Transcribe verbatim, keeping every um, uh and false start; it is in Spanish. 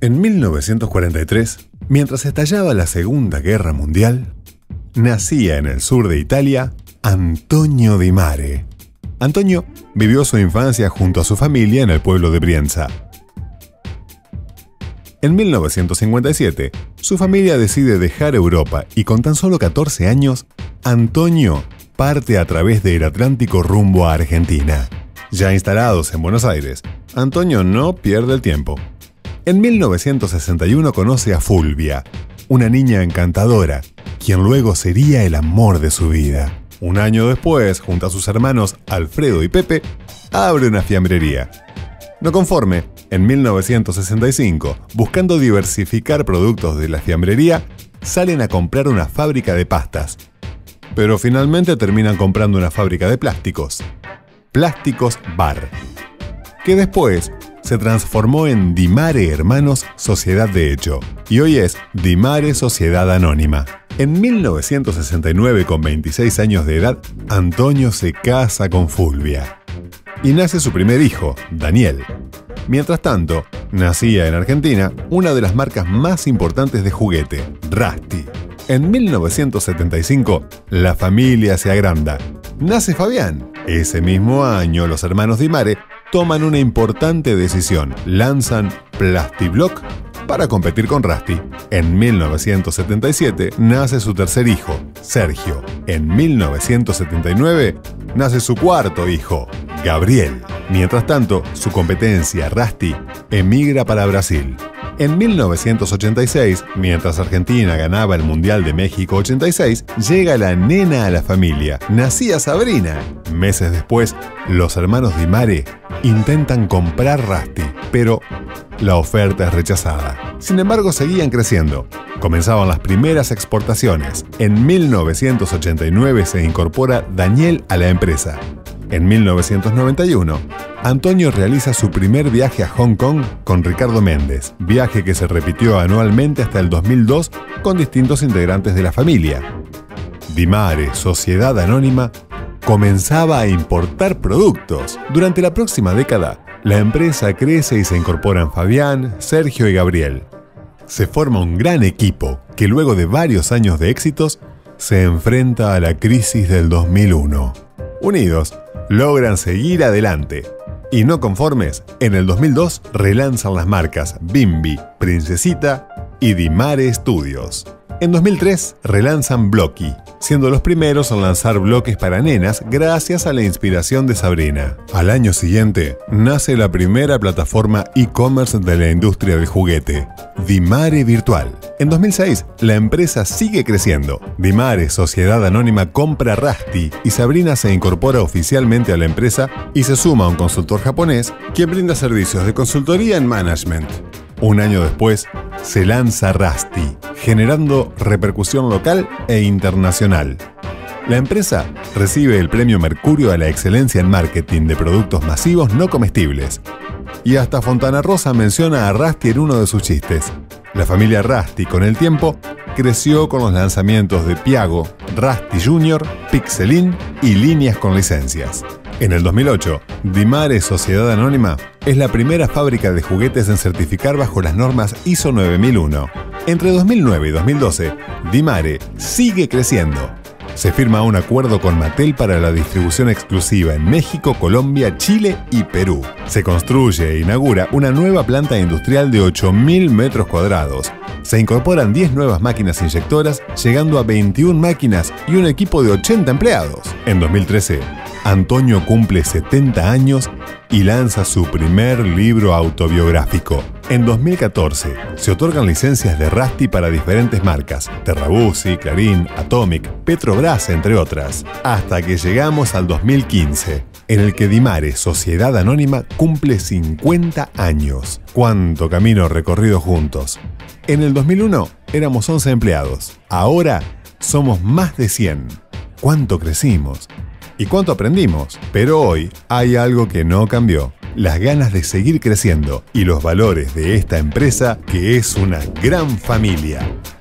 En mil novecientos cuarenta y tres, mientras estallaba la Segunda Guerra Mundial, nacía en el sur de Italia Antonio Di Mare. Antonio vivió su infancia junto a su familia en el pueblo de Brienza. En mil novecientos cincuenta y siete, su familia decide dejar Europa y con tan solo catorce años, Antonio parte a través del Atlántico rumbo a Argentina. Ya instalados en Buenos Aires, Antonio no pierde el tiempo. En mil novecientos sesenta y uno conoce a Fulvia, una niña encantadora, quien luego sería el amor de su vida. Un año después, junto a sus hermanos Alfredo y Pepe, abre una fiambrería. No conforme, en mil novecientos sesenta y cinco, buscando diversificar productos de la fiambrería, salen a comprar una fábrica de pastas. Pero finalmente terminan comprando una fábrica de plásticos. Plásticos Bar, que después se transformó en Di Mare Hermanos Sociedad de Hecho, y hoy es Di Mare Sociedad Anónima. En mil novecientos sesenta y nueve, con veintiséis años de edad, Antonio se casa con Fulvia. Y nace su primer hijo, Daniel. Mientras tanto, nacía en Argentina una de las marcas más importantes de juguete, Rusty. En mil novecientos setenta y cinco, la familia se agranda. Nace Fabián. Ese mismo año, los hermanos Di Mare toman una importante decisión. Lanzan Plastiblock para competir con Rusty. En mil novecientos setenta y siete nace su tercer hijo, Sergio. En mil novecientos setenta y nueve nace su cuarto hijo, Gabriel. Mientras tanto, su competencia, Rusty, emigra para Brasil. En mil novecientos ochenta y seis, mientras Argentina ganaba el Mundial de México ochenta y seis, llega la nena a la familia. Nacía Sabrina. Meses después, los hermanos Di Mare intentan comprar Rusty, pero la oferta es rechazada. Sin embargo, seguían creciendo. Comenzaban las primeras exportaciones. En mil novecientos ochenta y nueve se incorpora Daniel a la empresa. En mil novecientos noventa y uno, Antonio realiza su primer viaje a Hong Kong con Ricardo Méndez, viaje que se repitió anualmente hasta el dos mil dos con distintos integrantes de la familia. Di Mare, Sociedad Anónima, comenzaba a importar productos. Durante la próxima década, la empresa crece y se incorporan Fabián, Sergio y Gabriel. Se forma un gran equipo que luego de varios años de éxitos se enfrenta a la crisis del dos mil uno. Unidos, logran seguir adelante. Y no conformes, en el dos mil dos relanzan las marcas Bimbi, Princesita y Di Mare Studios. En dos mil tres relanzan Blocky, siendo los primeros en lanzar bloques para nenas gracias a la inspiración de Sabrina. Al año siguiente, nace la primera plataforma e-commerce de la industria del juguete, Di Mare Virtual. En dos mil seis, la empresa sigue creciendo. Di Mare Sociedad Anónima compra Rusty y Sabrina se incorpora oficialmente a la empresa y se suma a un consultor japonés quien brinda servicios de consultoría en management. Un año después, se lanza Rusty, generando repercusión local e internacional. La empresa recibe el premio Mercurio a la excelencia en marketing de productos masivos no comestibles. Y hasta Fontana Rosa menciona a Rusty en uno de sus chistes. La familia Rusty, con el tiempo, creció con los lanzamientos de Piago, Rusty Junior, Pixelin y líneas con licencias. En el dos mil ocho, Di Mare Sociedad Anónima es la primera fábrica de juguetes en certificar bajo las normas I S O nueve mil uno. Entre dos mil nueve y dos mil doce, Di Mare sigue creciendo. Se firma un acuerdo con Mattel para la distribución exclusiva en México, Colombia, Chile y Perú. Se construye e inaugura una nueva planta industrial de ocho mil metros cuadrados. Se incorporan diez nuevas máquinas inyectoras, llegando a veintiuna máquinas y un equipo de ochenta empleados. En dos mil trece, Antonio cumple setenta años y lanza su primer libro autobiográfico. En dos mil catorce, se otorgan licencias de Rusty para diferentes marcas, Terrabuzzi, Clarín, Atomic, Petrobras, entre otras, hasta que llegamos al dos mil quince, en el que Di Mare Sociedad Anónima cumple cincuenta años. ¡Cuánto camino recorrido juntos! En el dos mil uno éramos once empleados, ahora somos más de cien. ¡Cuánto crecimos! ¿Y cuánto aprendimos? Pero hoy hay algo que no cambió. Las ganas de seguir creciendo y los valores de esta empresa que es una gran familia.